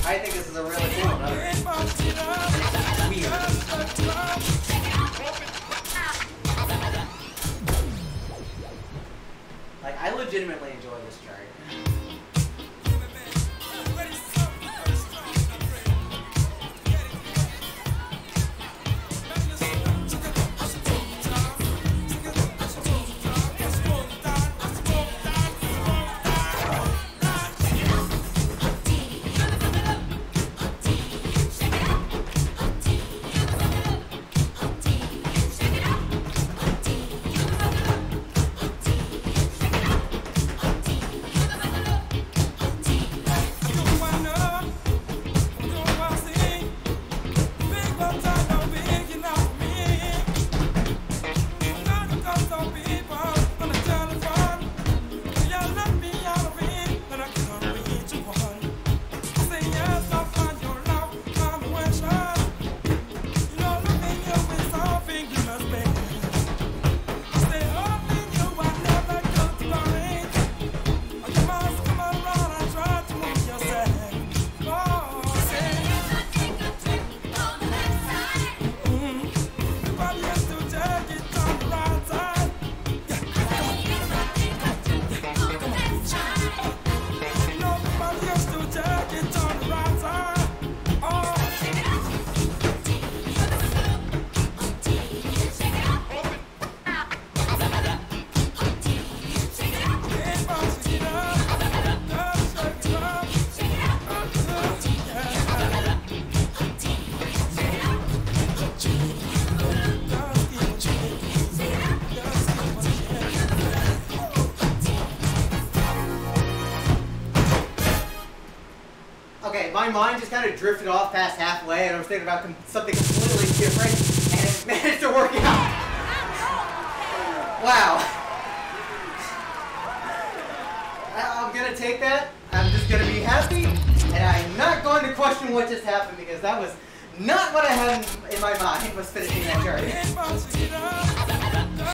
I think this is a really cool one. Weird. Like, I legitimately enjoy this chart. Okay, my mind just kind of drifted off past halfway, and I was thinking about something completely different, and it managed to work out. Wow. I'm gonna take that. I'm just gonna be happy, and I'm not going to question what just happened, because that was not what I had in my mind was finishing that chart.